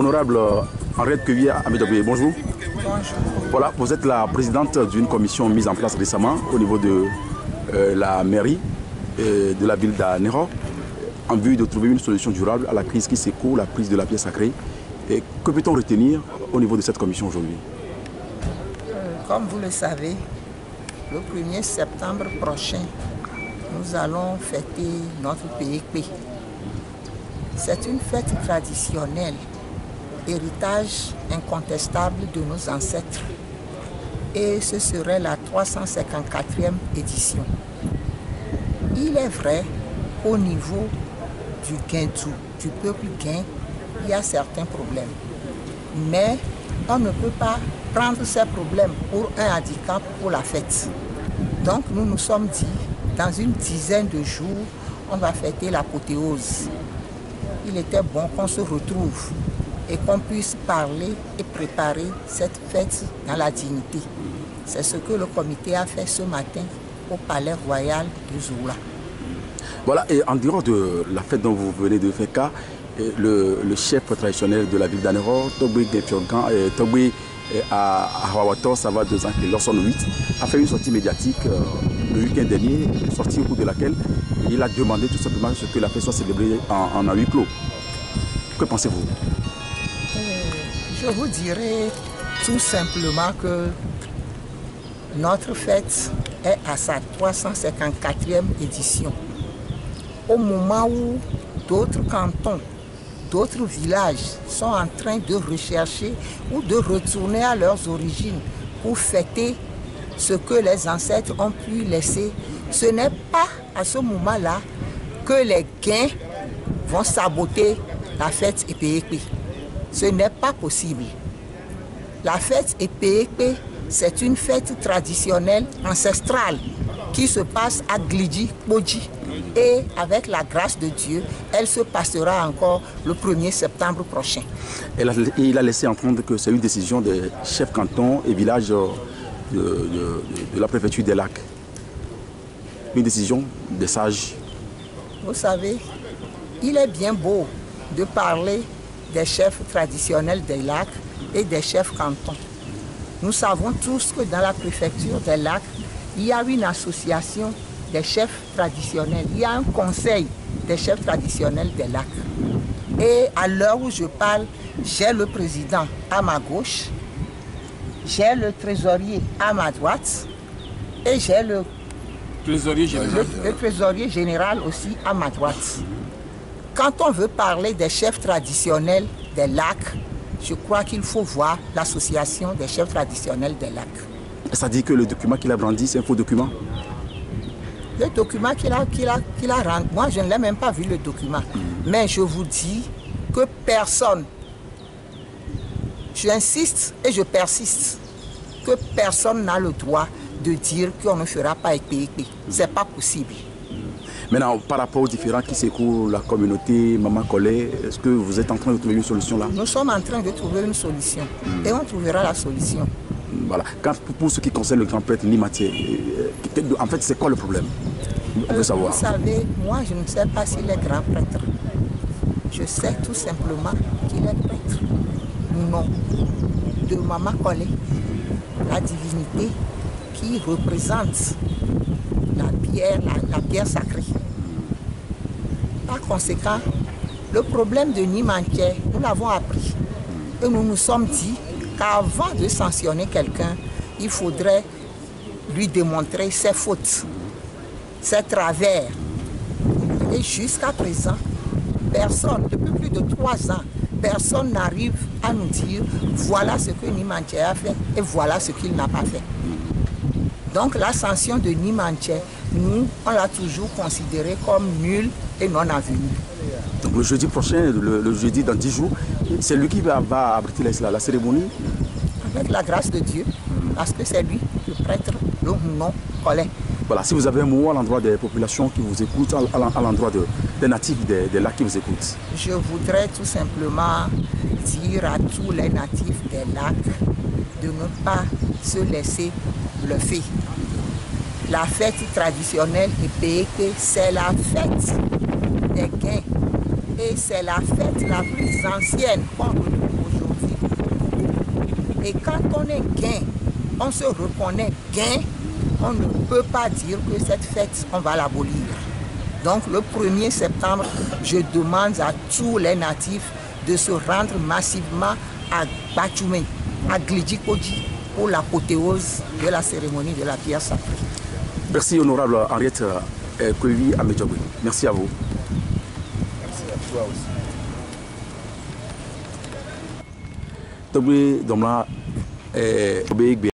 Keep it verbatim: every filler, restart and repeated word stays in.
Honorable Henriette Cuvier-Amidabé, bonjour. Bonjour. Voilà, vous êtes la présidente d'une commission mise en place récemment au niveau de euh, la mairie et de la ville d'Anero en vue de trouver une solution durable à la crise qui secoue la prise de la pierre sacrée. Et que peut-on retenir au niveau de cette commission aujourd'hui? euh, Comme vous le savez, le premier septembre prochain, nous allons fêter notre P E P. C'est une fête traditionnelle, héritage incontestable de nos ancêtres. Et ce serait la trois cent cinquante-quatrième édition. Il est vrai qu'au niveau du Guintou, du peuple Guin, il y a certains problèmes. Mais on ne peut pas prendre ces problèmes pour un handicap pour la fête. Donc nous nous sommes dit, dans une dizaine de jours, on va fêter l'apothéose. Il était bon qu'on se retrouve et qu'on puisse parler et préparer cette fête dans la dignité. C'est ce que le comité a fait ce matin au Palais Royal de Zoula. Voilà, et en dehors de la fête dont vous venez de faire cas, le, le chef traditionnel de la ville d'Anero, Togbe Gefiongan, Togbe à Hawato, ça va deux ans, Lawson huit, a fait une sortie médiatique euh, le week-end dernier, une sortie au cours de laquelle il a demandé tout simplement ce que la fête soit célébrée en, en huis clos. Que pensez-vous? euh, Je vous dirais tout simplement que notre fête est à sa trois cent cinquante-quatrième édition. Au moment où d'autres cantons, d'autres villages sont en train de rechercher ou de retourner à leurs origines pour fêter ce que les ancêtres ont pu laisser, ce n'est pas à ce moment-là que les gains vont saboter la fête Épéépé. Ce n'est pas possible. La fête Épéépé, c'est une fête traditionnelle ancestrale qui se passe à Glidji, Bodji. Et avec la grâce de Dieu, elle se passera encore le premier septembre prochain. Elle a, il a laissé entendre que c'est une décision des chefs cantons et villages de, de, de, de la préfecture des lacs. Une décision des sages. Vous savez, il est bien beau de parler des chefs traditionnels des lacs et des chefs cantons. Nous savons tous que dans la préfecture des lacs, il y a une association des chefs traditionnels. Il y a un conseil des chefs traditionnels des lacs. Et à l'heure où je parle, j'ai le président à ma gauche, j'ai le trésorier à ma droite et j'ai le trésorier général. Le, le trésorier général aussi à ma droite. Quand on veut parler des chefs traditionnels des lacs, je crois qu'il faut voir l'association des chefs traditionnels des lacs. Ça dit que le document qu'il a brandi, c'est un faux document? Le document qu'il a, qu'il a, qu'il a rendu, moi je ne l'ai même pas vu le document. Mmh. Mais je vous dis que personne, j'insiste et je persiste, que personne n'a le droit de dire qu'on ne fera pas Épéépé. Ce n'est pas possible. Maintenant, par rapport aux différents qui secouent la communauté, Maman Collet, est-ce que vous êtes en train de trouver une solution là? Nous sommes en train de trouver une solution mmh. et on trouvera la solution. Voilà. Quand, pour ce qui concerne le grand prêtre Nimatié, en fait, c'est quoi le problème? On veut euh, savoir. Vous savez, moi, je ne sais pas s'il est grand prêtre. Je sais tout simplement qu'il est prêtre. Non. De Maman Collet, la divinité qui représente la pierre, la, la pierre sacrée. Par conséquent, le problème de Nimatié, nous l'avons appris. Et nous nous sommes dit qu'avant de sanctionner quelqu'un, il faudrait lui démontrer ses fautes, ses travers. Et jusqu'à présent, personne, depuis plus de trois ans, personne n'arrive à nous dire voilà ce que Nimatié a fait et voilà ce qu'il n'a pas fait. Donc la sanction de Nimatié, nous, on l'a toujours considérée comme nulle et non avenue. Donc le jeudi prochain, le, le jeudi dans dix jours, c'est lui qui va, va abriter la, la cérémonie? Avec la grâce de Dieu, parce que c'est lui, le prêtre, le nom Collet. Voilà, si vous avez un mot à l'endroit des populations qui vous écoutent, à l'endroit de, des natifs des, des lacs qui vous écoutent. Je voudrais tout simplement dire à tous les natifs des lacs de ne pas se laisser bluffer. La fête traditionnelle Épéépé, c'est la fête des gains. Et c'est la fête la plus ancienne qu'on retrouve Et quand on est gain, on se reconnaît gain, on ne peut pas dire que cette fête, on va l'abolir. Donc le premier septembre, je demande à tous les natifs de se rendre massivement à Bachumé, à Glidjikoji, pour l'apothéose de la cérémonie de la pierre sacrée. Merci honorable Henriette Kwevi Amedjogwe. Merci à vous. Merci à toi aussi. Togbe Domla